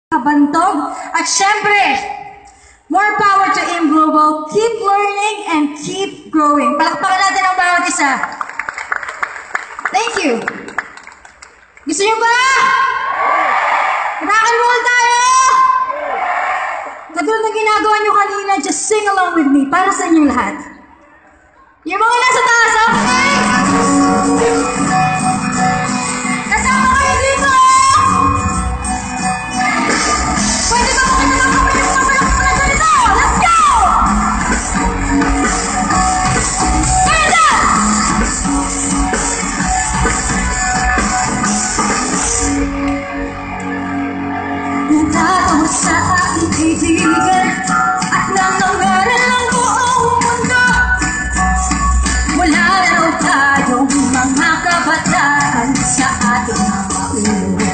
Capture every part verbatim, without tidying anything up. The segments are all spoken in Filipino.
kabantog. At syempre, more power to Aim Global. Keep learning and keep growing. Palakpakan natin ang bawat isa. Thank you. Gusto nyo ba? Rock and roll tayo! Katulad na ginagawa nyo kanina, just sing along with me para sa inyong lahat. Yung mga nasa taas, okay? Kasama kayo dito! Pwede ba kami naman kami sa palakpakan na dito? Let's go! Hands up! Natatawa sa aking kaibigan at nangangaral ang buong mundo. Wala na raw tayong mga kabataan sa ating mga ulo.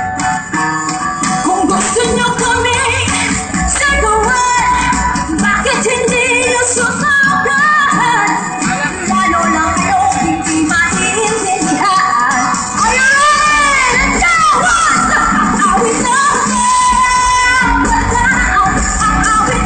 Kung gusto nyo kami sagawan, bakit hindi nyo sumawagan? Lalo lang kayo hindi maintindihan. Are you ready? Let's go! One! Awit na! Awit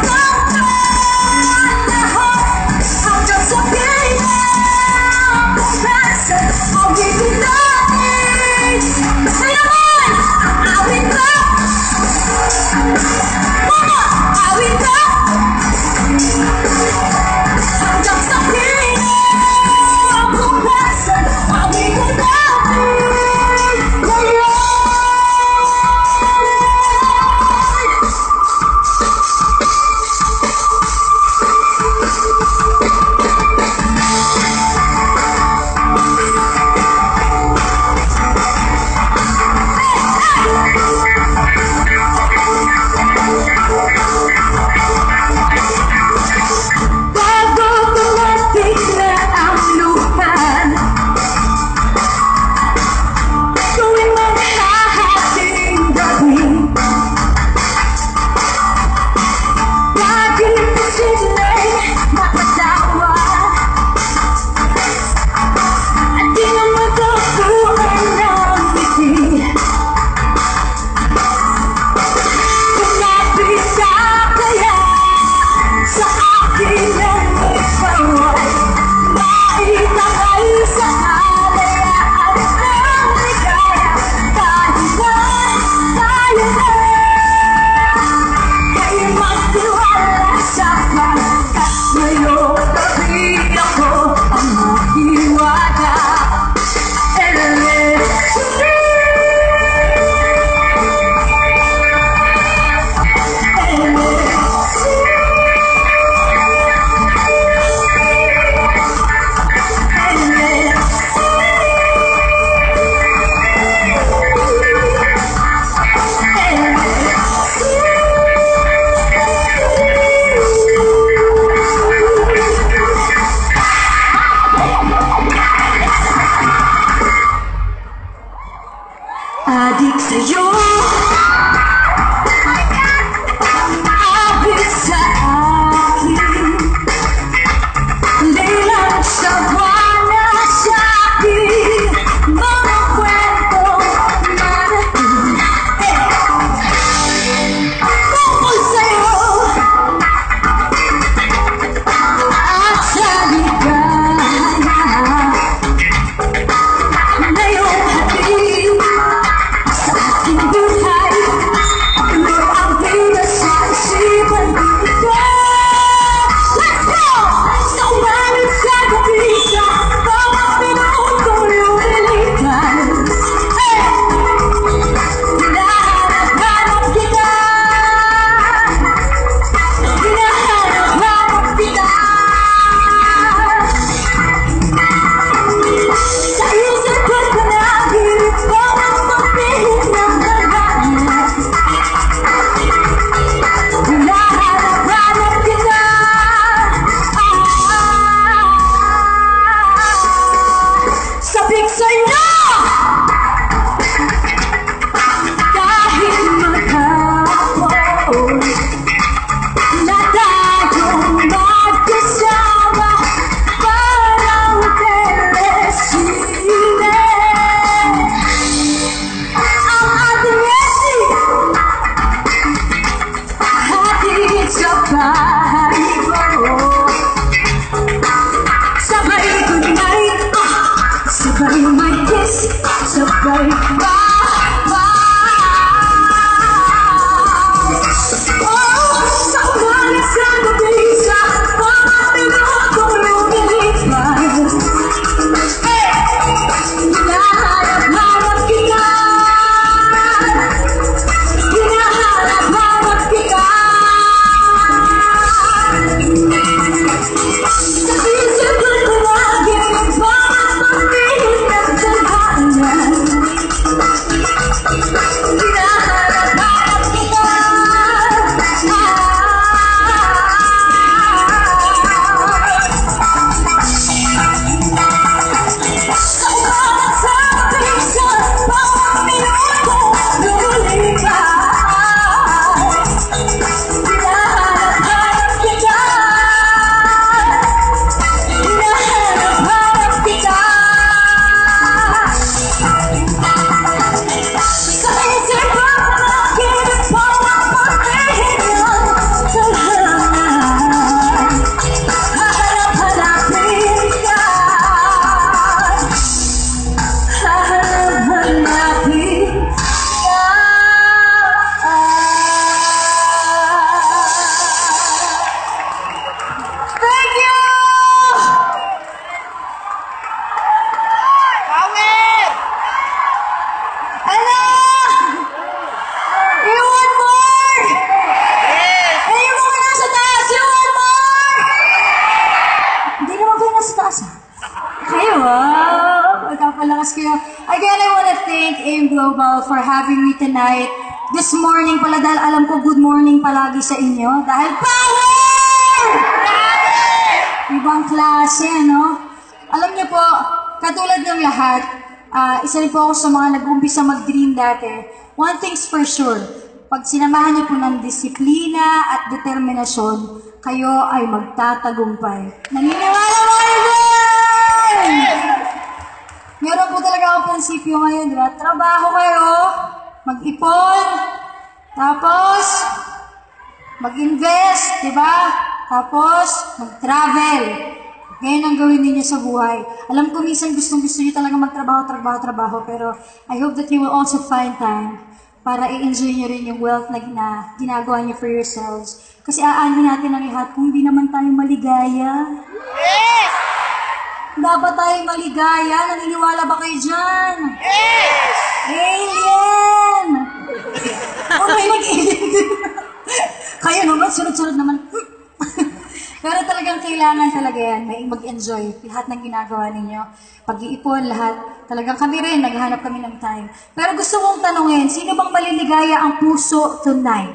Global, for having me tonight. This morning pala, dahil alam ko good morning palagi sa inyo. Dahil power! Ibang klase, no? Alam niyo po, katulad ng lahat, uh, isa rin po ako sa mga nag-umpisa mag-dream dati. One thing's for sure, pag sinamahan niyo po ng disiplina at determinasyon, kayo ay magtatagumpay. Naniniwala mo kayo din! Meron po talaga akong prinsipyo ngayon, di ba? Trabaho kayo, mag-ipon, tapos mag-invest, di ba? Tapos mag-travel. Ganyan ang gawin ninyo sa buhay. Alam ko minsan gustong-gusto niyo talaga magtrabaho, trabaho, trabaho, pero I hope that you will also find time para i-enjoy niyo rin yung wealth na, na ginagawa niyo for yourselves. Kasi aanin natin ang lahat kung hindi naman tayo maligaya. Yes! Dapat tayo maligaya. Naniniwala ba kayo dyan? Yes! Alien! O may nag-alien din. Kayo naman, sunod-sunod naman. Pero talagang kailangan talaga yan. May mag-enjoy. Lahat ng ginagawa ninyo. Pag-iipon, lahat. Talagang kami rin, naghahanap kami ng time. Pero gusto kong tanungin, sino bang maliligaya ang puso tonight?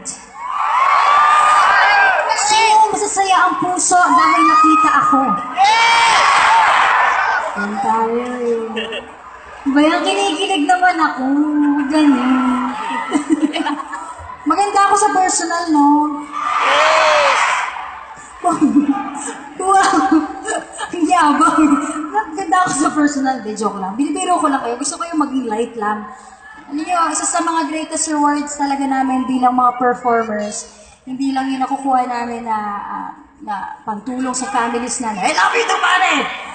Sino masasaya ang puso dahil nakita ako? Yan tayo eh. Bayang kinikilig naman ako. Ganyan. Maganda ako sa personal, no? Yes! Wow! Ang yabang. Maganda ako sa personal. De, joke lang. Binibiro ko lang kayo. Gusto ko yung maging light lang. Alam niyo, isa sa mga greatest rewards talaga namin bilang mga performers, hindi lang yung nakukuha namin na, uh, na pantulong sa families namin. I love you, Tumane!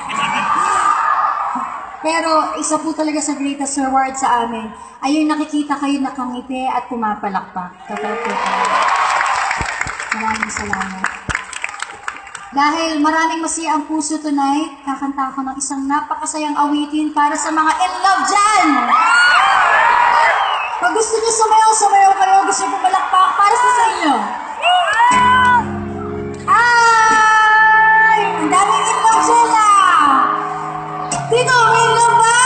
Pero isa po talaga sa greatest reward sa amin ay yung nakikita kayo nakangiti at pumapalakpak. Totoo po talaga. Maraming salamat. Dahil maraming masaya ang puso tonight, kakanta ako ng isang napakasayang awitin para sa mga in love dyan! Pag gusto nyo sumayaw, sumayaw kayo. Gusto nyo pumalakpak para sa sa inyo. Ay! Ang daming in love dyan ah! Dito, may in love ba?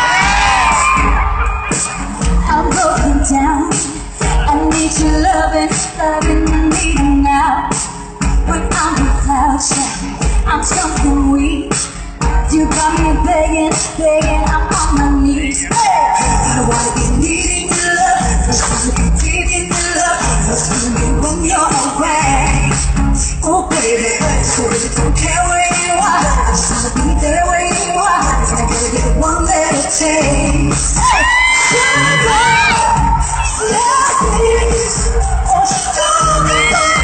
I'm broken down. I need your loving, loving, I need you now. When I'm without you, I'm something weak. You got me begging, begging, I'm on my knees. Hey! I wanna be needing your love, I wanna be deep in your love, I wanna be when you're away. Oh baby, so I don't care where you are, I just wanna be there where you are, and I gotta be the one that it takes. Hey! Sugar, love please, oh sugar, me,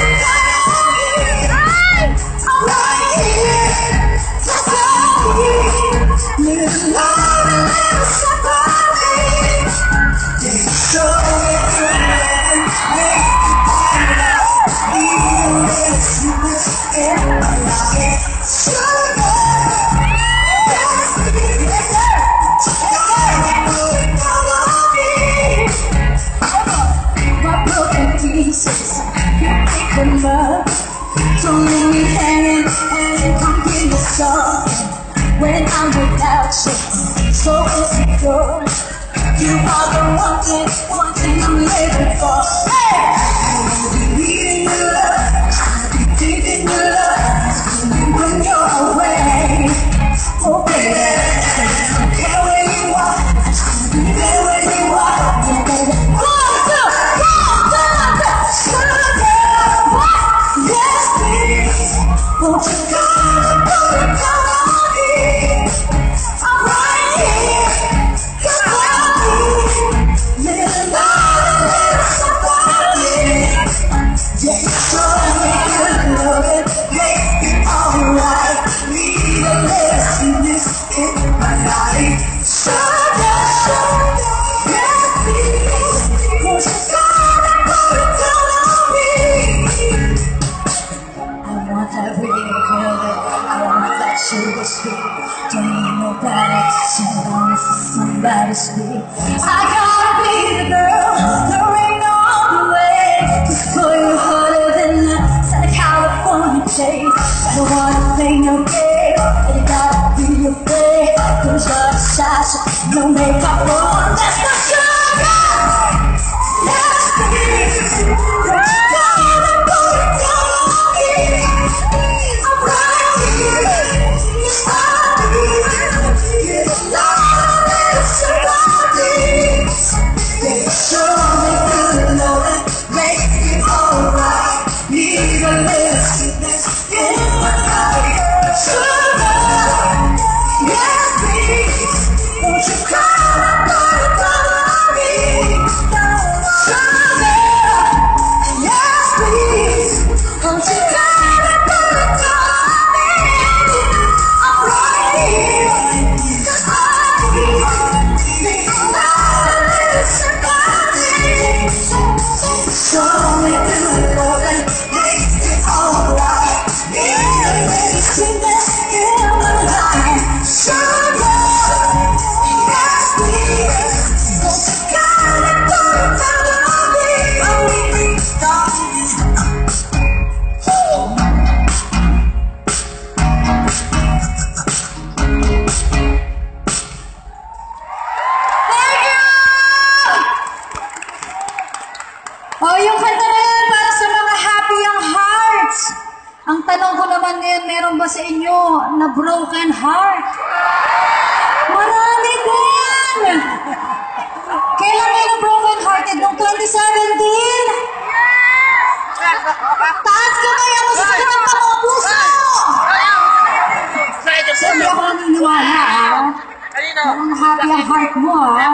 I'm right here, just like you. Little love and little somebody. Yeah, so if you're living, make it better. Even little secrets in my life. Sugar, yes, yes, sir. Put it all on me. My broken pieces, you take them up. Don't leave me hanging, hanging, come give me something. When I'm without you, so insecure. You are the one thing, one thing I'm living for. Hey! I wanna be needing your love, I wanna be deep in your love, feeling when you're away. Oh baby, I don't care where you are, I just wanna be there where you are. Yeah, baby, one, two, one, two, three, sugar, what? Yes, please, won't you come and put it down on me? I'm right here, just like you. Little love, little somebody. Yeah, show me good loving, make it alright. Leave a little sweetness in my life. Sugar, yes, please, won't you come and put it down on me? I want that real good, I want that sugar sweet. Don't need nobody, somebody for somebody sweet. I gotta be the girl, there ain't no other way. Cause for you harder than the Southern California days. I don't wanna play no game, and you gotta be afraid. Cause you're a sasha, no makeup on, that's the sugar. Oh, yung kanta na yan para sa mga happy ang hearts. Ang tanong ko naman ngayon, meron ba sa inyo na broken heart? Marami din! Kailan kayo broken hearted? Noong twenty seventeen? Taas ka kaya masakit ang mga puso! Hindi ako naniniwala, ha? Ang happy ang heart mo, ha?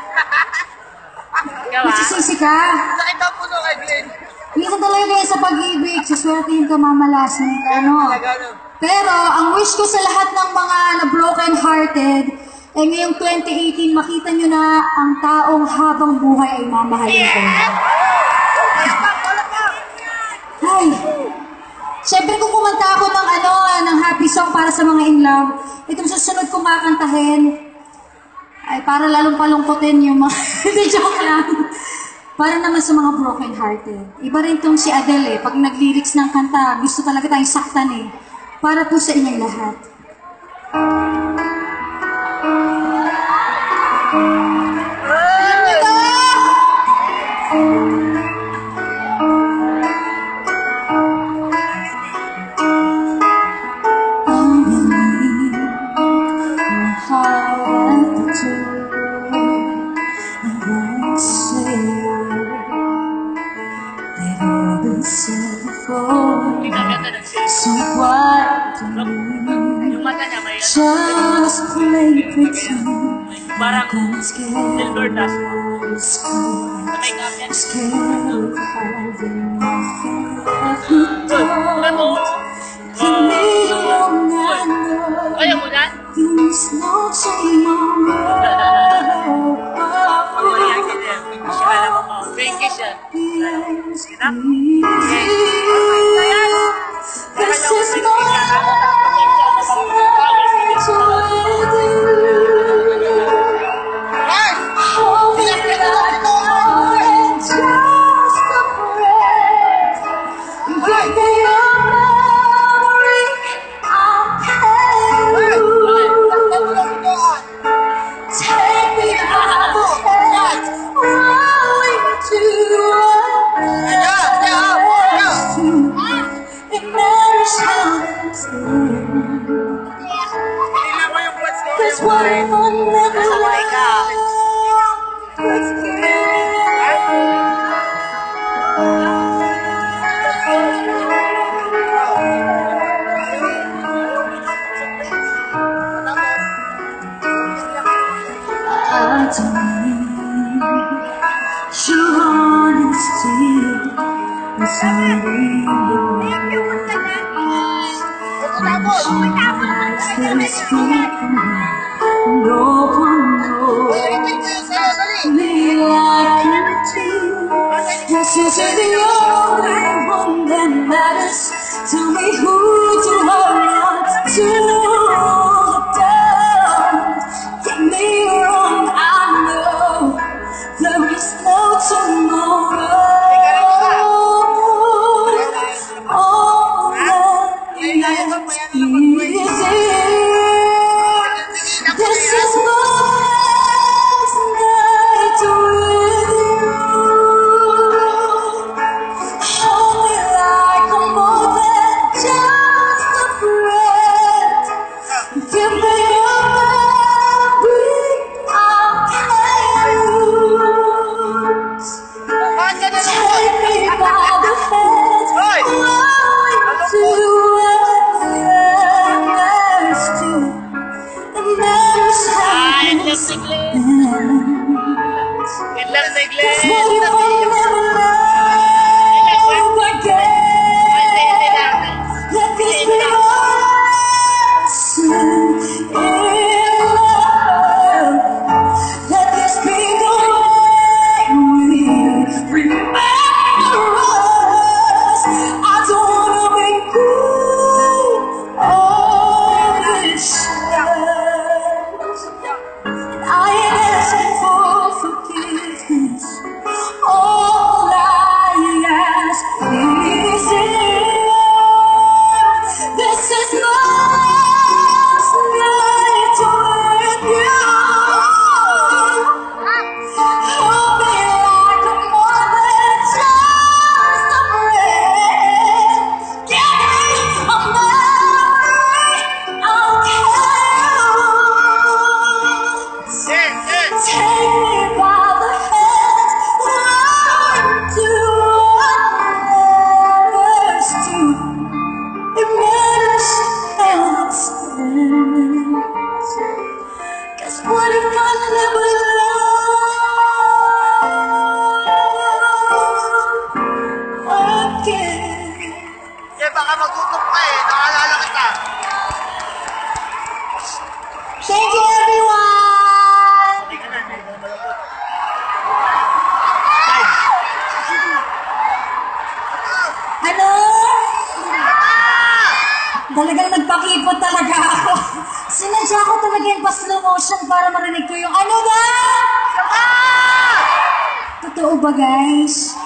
Nagsisisi ka? Sakit ang puso kay Glenn. Minsan talaga kayo sa pag-ibig, siswertihin ka, mamalasin ka, no? Pero, ang wish ko sa lahat ng mga na-broken-hearted, eh ngayong twenty eighteen, makita nyo na ang taong habang buhay ay mamahalin ko. Ay! Siyempre kung kumanta ako ng ano, ng happy song para sa mga in love, itong susunod kong kakantahin, ay para lalong palungkotin yung mga, hindi joke lang. Para naman sa mga broken-hearted. Iba rin tong si Adele eh. Pag nag-lyrics ng kanta, gusto talaga tayong saktan eh. Para po sa inyong lahat. Alam niyo ba? Ang galing ng hawak ito hanggang sa'yo. They've all been said before, so what do you just play pretend? I'm scared of all the scars, scared of having nothing left to do. Give me long, I know there's no tomorrow. Vacation. This is my last night with you. Hold me like more than just a breath. Give me your memory, I'll carry you. Take me out of head, rolling to that's what I'm on never like. Let's get I don't need your honesty. It's only your no one knows me like you do. This is the only one that matters. Tell me who to hold on to. Don't get me wrong, I know there is no tomorrow. All that is this is my last night with you. Hold me like I'm more than just a friend. Give me your memory, I'll carry you. Take me by the hand, rolling to endless to. Ay, love si Glenn. It love si Glenn. That's what you will never know again. Let this be our lesson in love. Let this be the way we remember us. I don't wanna make good all this I ain't asking for forgiveness. Oh, Ano? Talagang nagpakipot talaga ako. Sinadya ko talaga yung pa-slow motion para marinig ko yung ano ba? Totoo ba, guys?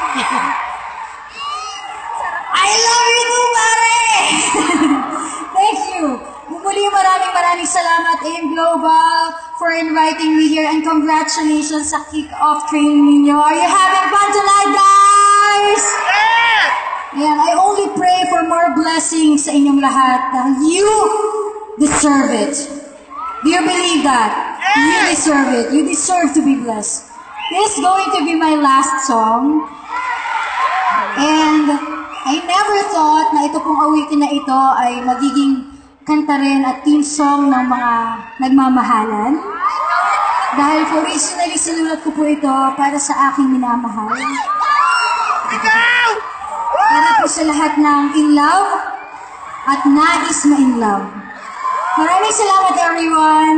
I love you too, pare! Thank you. Muli maraming maraming salamat, AIM Global, for inviting me here, and congratulations sa kick-off training ninyo. Are you having fun tonight, guys? Ayan, I only pray for more blessings sa inyong lahat dahil you deserve it. Do you believe that? You deserve it. You deserve to be blessed. This is going to be my last song. And I never thought na ito pong awitin na ito ay magiging kanta rin at theme song ng mga nagmamahalan. Dahil po originally sinulat ko po ito para sa aking minamahal. Para po sa lahat ng in love at nais ma-in love. Maraming salamat, everyone!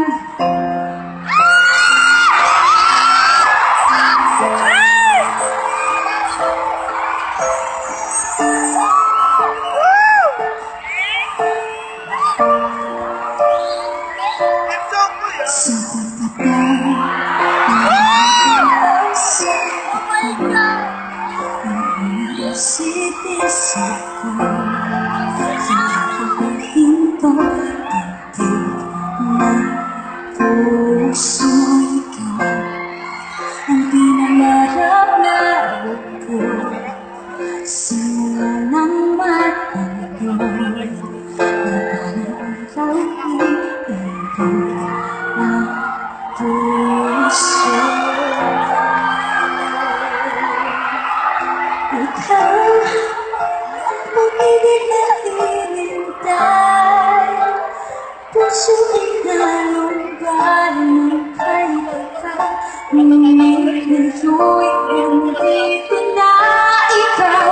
Sa isip-isip ko, hinahinto, tintig ng puso ikaw, ang pinangarap na ako, simula ng matagal, napanaraw iibig ng puso. Ikaw, pag-ibig na hinintay, puso ay nalunggan ng kahit ikaw, ngunit ngayon hindi ko na ikaw.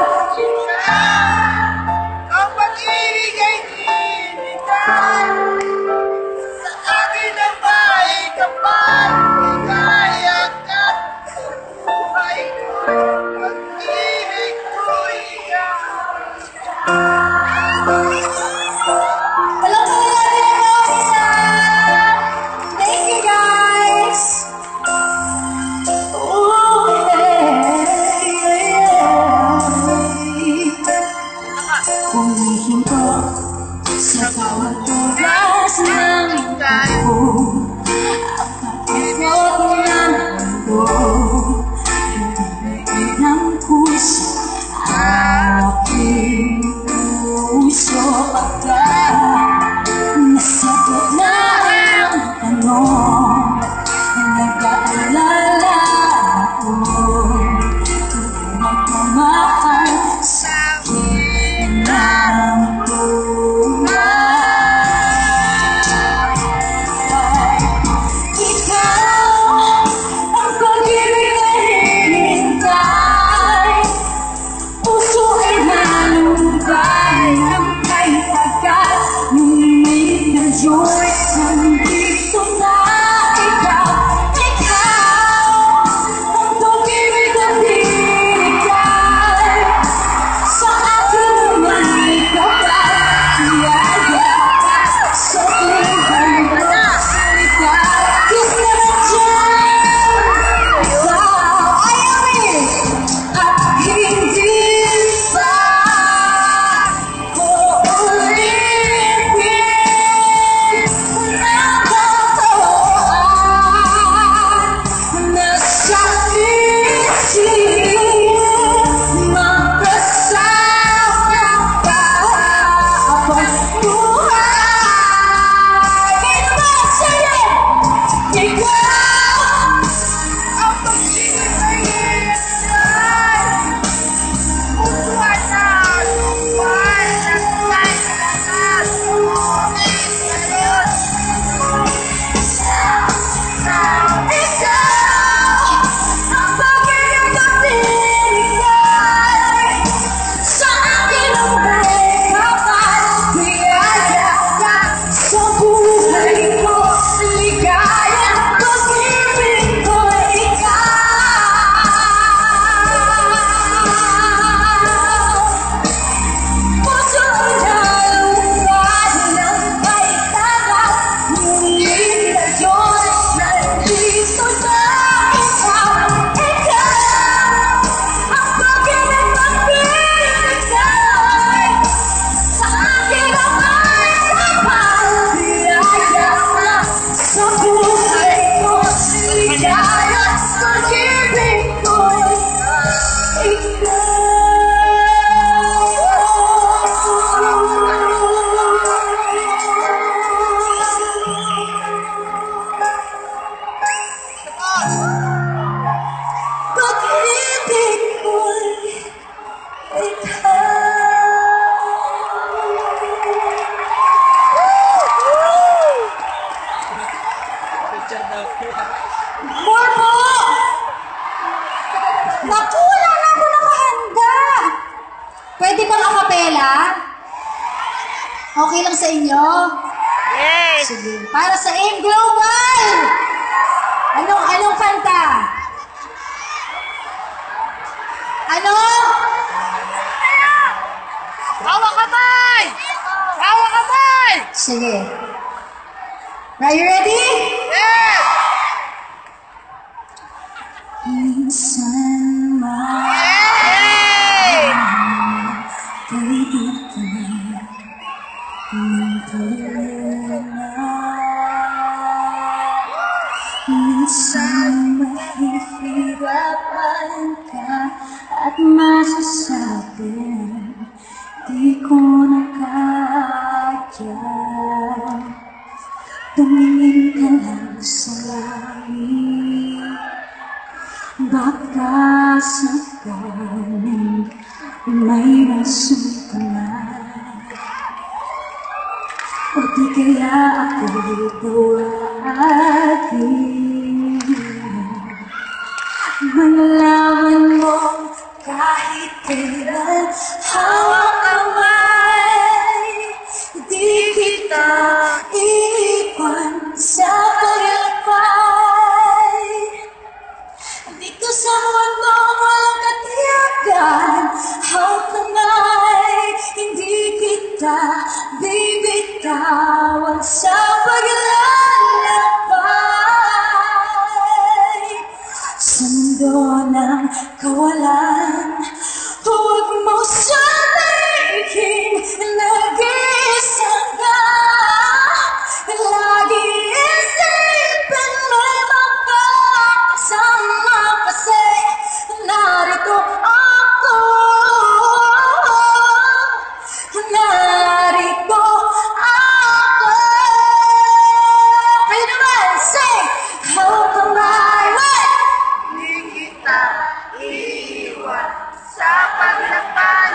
Ang pag-ibig ay hinintay, sa akin ang may kapal, kaya ka sa buhay ko. Pag-ibig ko ikaw. Walang pangalan na Rosa! Thank you, guys! Oh, hey! Okay lang sa inyo? Yes! Sige. Para sa Aim Global! Anong, anong kanta? Ano? Hawak kamay! Hawak kamay! Sige. Are you ready? Yes! Minsan Yay! maibigan ng tulad. Minsan mahihirapan ka at masasabi di ko na kaya. Tumingin ka lang sa langit, baka sakaling may rason ka na. O di kaya ako'y tawagin. Manalaman mo kahit kailan hawak kamay, di kita iiwan sa paglalakbay. Dito sa mundo walang katiyakan, hawak kamay, hindi kita bibitawan sa paglalakbay. Sa mundo ng kawalan, huwag mo sabihin nag-iisa ka. Lagi isipin may makakasama kasi narito ako. Narito ako. Kayo naman, sing! Hawak kamay, wait! Di kita iiwan sa paglakbay.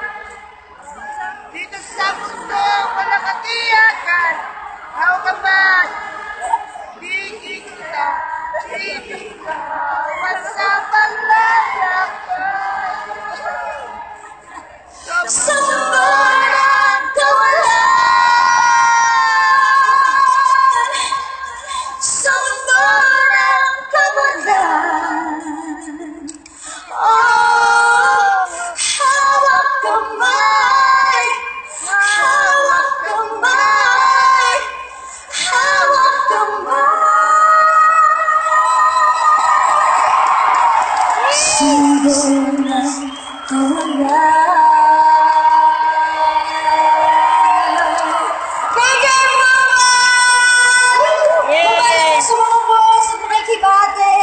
Dito sa mundo, walang katiyakan. Hawak kamay. Di kita iiwan sa paglakbay. Sa mundo ng kawalan, sa mundo ng kawalan, oh, hawak kamay, hawak kamay, hawak kamay. Sa mundo ng kawalan. Thank you, everyone! Bye-bye sa mga boss, sa mga kibate.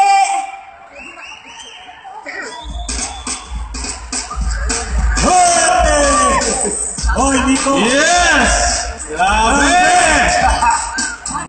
Hoy! Hoy, Nico! Yes! Grabe!